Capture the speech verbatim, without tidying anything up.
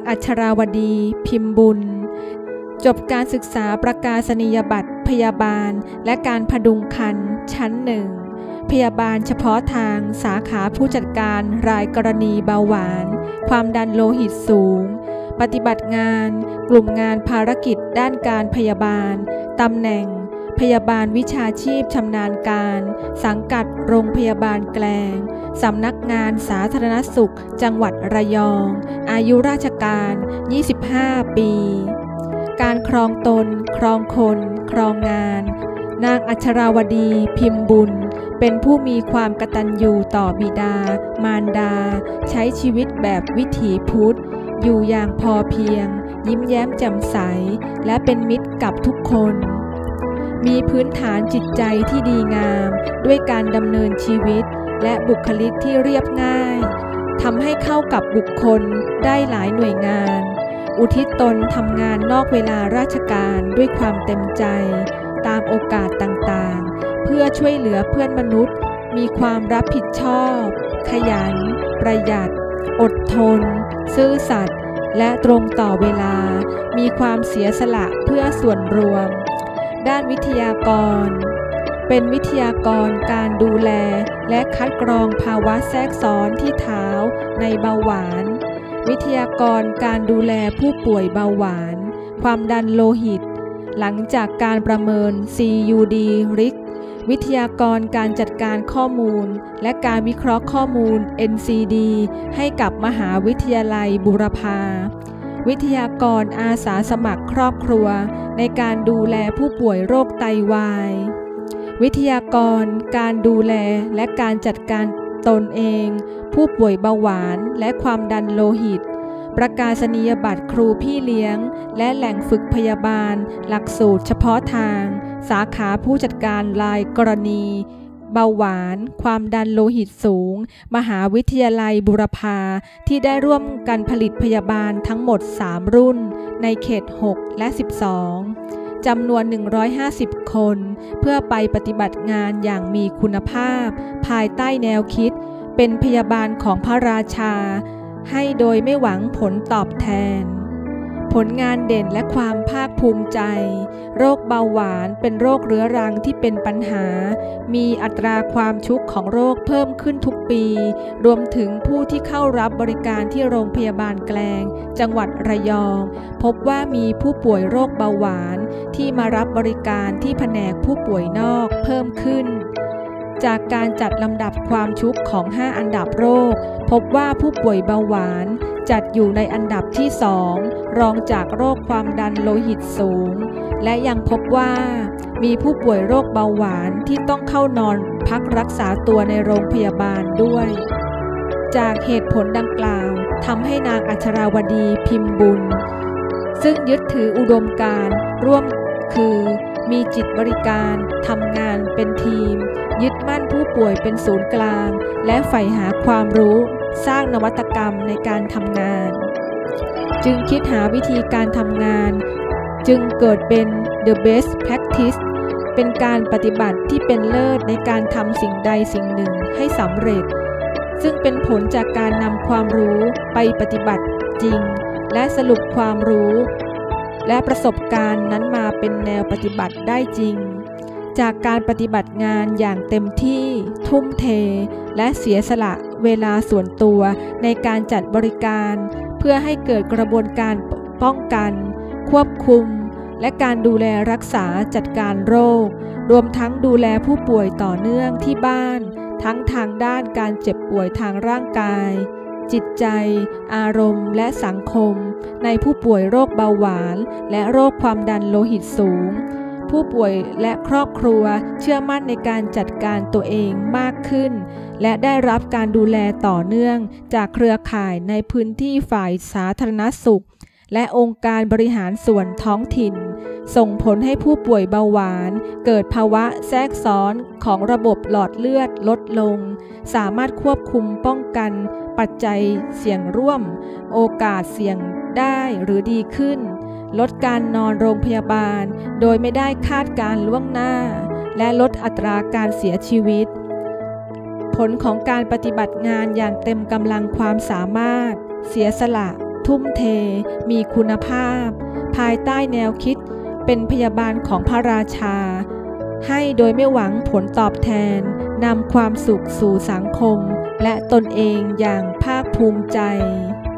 อัชราวดีพิมพ์บุญจบการศึกษาประกาศนียบัตรพยาบาลและการพดุงครรภ์ชั้นหนึ่งพยาบาลเฉพาะทางสาขาผู้จัดการรายกรณีเบาหวานความดันโลหิตสูงปฏิบัติงานกลุ่มงานภารกิจด้านการพยาบาลตำแหน่งพยาบาลวิชาชีพชำนาญการสังกัดโรงพยาบาลแกลงสำนักงานสาธารณสุขจังหวัดระยองอายุราชการยี่สิบห้าปีการครองตนครองคนครองงานนางอัชราวดีพิมพ์บุญเป็นผู้มีความกตัญญูต่อบิดามารดาใช้ชีวิตแบบวิถีพุทธอยู่อย่างพอเพียงยิ้มแย้มแจ่มใสและเป็นมิตรกับทุกคนมีพื้นฐานจิตใจที่ดีงามด้วยการดำเนินชีวิตและบุคลิกที่เรียบง่ายทำให้เข้ากับบุคคลได้หลายหน่วยงานอุทิศตนทำงานนอกเวลาราชการด้วยความเต็มใจตามโอกาสต่างๆเพื่อช่วยเหลือเพื่อนมนุษย์มีความรับผิดชอบขยันประหยัดอดทนซื่อสัตย์และตรงต่อเวลามีความเสียสละเพื่อส่วนรวมด้านวิทยากรเป็นวิทยากรการดูแลและคัดกรองภาวะแทรกซ้อนที่เท้าในเบาหวานวิทยากรการดูแลผู้ป่วยเบาหวานความดันโลหิตหลังจากการประเมิน ซี ยู ดี ริกวิทยากรการจัดการข้อมูลและการวิเคราะห์ข้อมูล เอ็น ซี ดี ให้กับมหาวิทยาลัยบูรพาวิทยากรอาสาสมัครครอบครัวในการดูแลผู้ป่วยโรคไตวายวิทยากรการดูแลและการจัดการตนเองผู้ป่วยเบาหวานและความดันโลหิตประกาศนียบัตรครูพี่เลี้ยงและแหล่งฝึกพยาบาลหลักสูตรเฉพาะทางสาขาผู้จัดการรายกรณีเบาหวานความดันโลหิตสูงมหาวิทยาลัยบูรพาที่ได้ร่วมกันผลิตพยาบาลทั้งหมดสามรุ่นในเขตหกและสิบสองจำนวนหนึ่งร้อยห้าสิบคนเพื่อไปปฏิบัติงานอย่างมีคุณภาพภายใต้แนวคิดเป็นพยาบาลของพระราชาให้โดยไม่หวังผลตอบแทนผลงานเด่นและความภาคภูมิใจโรคเบาหวานเป็นโรคเรื้อรังที่เป็นปัญหามีอัตราความชุกของโรคเพิ่มขึ้นทุกปีรวมถึงผู้ที่เข้ารับบริการที่โรงพยาบาลแกลงจังหวัดระยองพบว่ามีผู้ป่วยโรคเบาหวานที่มารับบริการที่แผนกผู้ป่วยนอกเพิ่มขึ้นจากการจัดลำดับความชุกของห้าอันดับโรคพบว่าผู้ป่วยเบาหวานจัดอยู่ในอันดับที่สองรองจากโรคความดันโลหิตสูงและยังพบว่ามีผู้ป่วยโรคเบาหวานที่ต้องเข้านอนพักรักษาตัวในโรงพยาบาลด้วยจากเหตุผลดังกล่าวทำให้นางอัชราวดีพิมพ์บุญซึ่งยึดถืออุดมการณ์ร่วมคือมีจิตบริการทำงานเป็นทีมยึดมั่นผู้ป่วยเป็นศูนย์กลางและใฝ่หาความรู้สร้างนวัตกรรมในการทำงานจึงคิดหาวิธีการทำงานจึงเกิดเป็น The Best Practice เป็นการปฏิบัติที่เป็นเลิศในการทำสิ่งใดสิ่งหนึ่งให้สำเร็จซึ่งเป็นผลจากการนำความรู้ไปปฏิบัติจริงและสรุปความรู้และประสบการณ์นั้นมาเป็นแนวปฏิบัติได้จริงจากการปฏิบัติงานอย่างเต็มที่ทุ่มเทและเสียสละเวลาส่วนตัวในการจัดบริการเพื่อให้เกิดกระบวนการป้องกันควบคุมและการดูแลรักษาจัดการโรครวมทั้งดูแลผู้ป่วยต่อเนื่องที่บ้านทั้งทางด้านการเจ็บป่วยทางร่างกายจิตใจอารมณ์และสังคมในผู้ป่วยโรคเบาหวานและโรคความดันโลหิตสูงผู้ป่วยและครอบครัวเชื่อมั่นในการจัดการตัวเองมากขึ้นและได้รับการดูแลต่อเนื่องจากเครือข่ายในพื้นที่ฝ่ายสาธารณสุขและองค์การบริหารส่วนท้องถิ่นส่งผลให้ผู้ป่วยเบาหวานเกิดภาวะแทรกซ้อนของระบบหลอดเลือดลดลงสามารถควบคุมป้องกันปัจจัยเสี่ยงร่วมโอกาสเสี่ยงได้หรือดีขึ้นลดการนอนโรงพยาบาลโดยไม่ได้คาดการล่วงหน้าและลดอัตราการเสียชีวิตผลของการปฏิบัติงานอย่างเต็มกำลังความสามารถเสียสละทุ่มเทมีคุณภาพภายใต้แนวคิดเป็นพยาบาลของพระราชาให้โดยไม่หวังผลตอบแทนนำความสุขสู่สังคมและตนเองอย่างภาคภูมิใจ